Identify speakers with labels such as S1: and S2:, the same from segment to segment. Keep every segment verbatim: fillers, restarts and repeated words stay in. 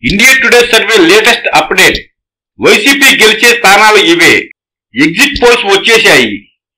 S1: India Today survey latest update. YCP గెలిచే స్థానాలు ఇవే. ఎగ్జిట్ పోల్స్ వచ్చేశాయి.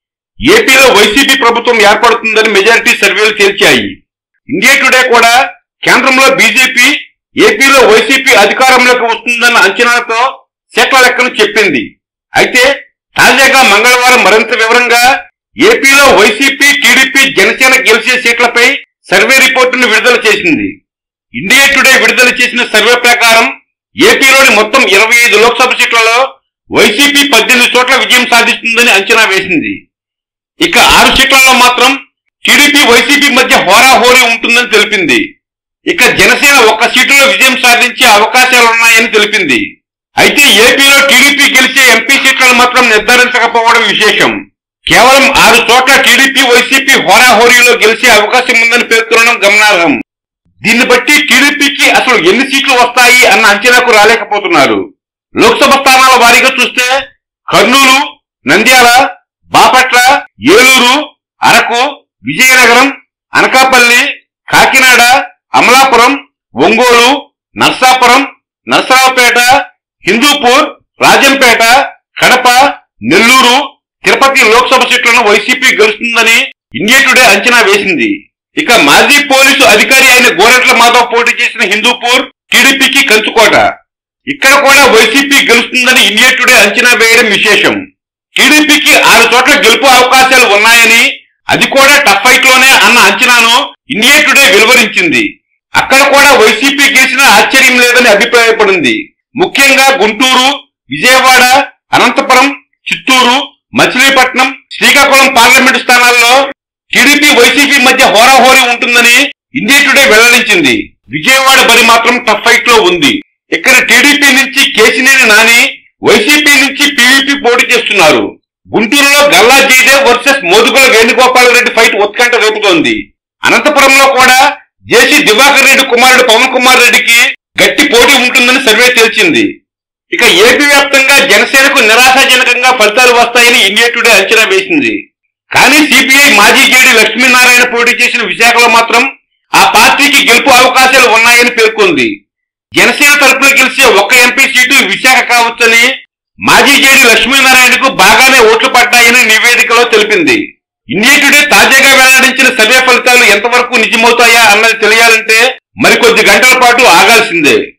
S1: ఏపీలో వైసీపీ ప్రభుత్వం ఏర్పడుతుందని మెజారిటీ సర్వేలు తేల్చాయి. ఇండియా టుడే కూడా కేంద్రంలో బీజేపీ, ఏపీలో వైసీపీ అధికారంలోకి వస్తుందన్న అంచనాలతో సీట్ల లెక్కను చెప్పింది. అయితే తాజాగా మంగళవారం మరింత వివరంగా ఏపీలో వైసీపీ, టీడీపీ, జనసేన గెలిచే సీట్లపై సర్వే రిపోర్టును విడుదల చేసింది. ఇండియా టుడే విడుదల చేసిన సర్వే ప్రకారం ఏపీలోని మొత్తం ఇరవై ఐదు లోక్సభ సీట్లలో వైసీపీ పద్దెనిమిది చోట్ల విజయం సాధిస్తుందని అంచనా వేసింది. ఇక ఆరు సీట్లలో మాత్రం టీడీపీ, వైసీపీ మధ్య హోరాహోరీ ఉంటుందని తెలిపింది. ఇక జనసేన ఒక్క సీటులో విజయం సాధించే అవకాశాలున్నాయని తెలిపింది. అయితే ఏపీలో టీడీపీ గెలిచే ఎంపీ సీట్లను మాత్రం నిర్ధారించకపోవడం విశేషం. కేవలం ఆరు చోట్ల టీడీపీ, వైసీపీ హోరాహోరీలో గెలిచే అవకాశం ఉందని పేర్కొనడం గమనార్హం. దీన్ని బట్టి టీడీపీకి అసలు ఎన్ని సీట్లు వస్తాయి అన్న అంచనాకు రాలేకపోతున్నారు. లోక్సభ స్థానాల వారీగా చూస్తే కర్నూలు, నంద్యాల, బాపట్ల, ఏలూరు, అరకు, విజయనగరం, అనకాపల్లి, కాకినాడ, అమలాపురం, ఒంగోలు, నర్సాపురం, నర్సరావుపేట, హిందూపూర్, రాజంపేట, కడప, నెల్లూరు, తిరుపతి లోక్సభ సీట్లను వైసీపీ గెలుస్తుందని ఇండియా టుడే అంచనా వేసింది. ఇక మాజీ పోలీసు అధికారి అయిన గోరంట్ల మాధవ్ పోటీ చేసిన హిందూపూర్ టీడీపీకి కంచుకోట. ఇక్కడ కూడా వైసీపీ గెలుస్తుందని ఇండియా టుడే అంచనా వేయడం విశేషం. టీడీపీకి ఆరు చోట్ల గెలుపు అవకాశాలు ఉన్నాయని, అది కూడా టఫ్ ఫైట్ లోనే అన్న అంచనాను ఇండియా టుడే వెలువరించింది. అక్కడ కూడా వైసీపీ గెలిచిన ఆశ్చర్యం లేదని అభిప్రాయపడింది. ముఖ్యంగా గుంటూరు, విజయవాడ, అనంతపురం, చిత్తూరు, మచిలీపట్నం, శ్రీకాకుళం పార్లమెంటు స్థానాల్లో టీడీపీ, వైసీపీ మధ్య హోరాహోరీ ఉంటుందని ఇండియా టుడే వెల్లడించింది. విజయవాడ బరి మాత్రం టఫ్ ఫైట్ లో ఉంది. ఇక్కడ టీడీపీ నుంచి కేసినేని నాని, వైసీపీ నుంచి పీవీపీ పోటీ చేస్తున్నారు. గుంటూరులో గల్లా జయదేవ్ వర్సెస్ మోదుగుల వేణుగోపాల్ రెడ్డి ఫైట్ ఉత్కంఠ రేపుతోంది. అనంతపురంలో కూడా జేసీ దివాకర్ రెడ్డి కుమారుడు పవన్ కుమార్ రెడ్డికి గట్టి పోటీ ఉంటుందని సర్వే తేల్చింది. ఇక ఏపీ వ్యాప్తంగా జనసేనకు నిరాశాజనకంగా ఫలితాలు వస్తాయని ఇండియా టుడే అంచనా వేసింది. కానీ సిపిఐ మాజీ జేడీ లక్ష్మీనారాయణ పోటీ చేసిన విశాఖలో మాత్రం ఆ పార్టీకి గెలుపు అవకాశాలు ఉన్నాయని పేర్కొంది. జనసేన తరపున గెలిచే ఒక్క ఎంపీ సీటు విశాఖ కావచ్చని, మాజీ జేడీ లక్ష్మీనారాయణకు బాగానే ఓట్లు పడ్డాయని నివేదికలో తెలిపింది. ఇండియా టుడే తాజాగా వెల్లడించిన సర్వే ఫలితాలు ఎంతవరకు నిజమవుతాయా అన్నది తెలియాలంటే మరికొద్ది గంటల పాటు ఆగాల్సిందే.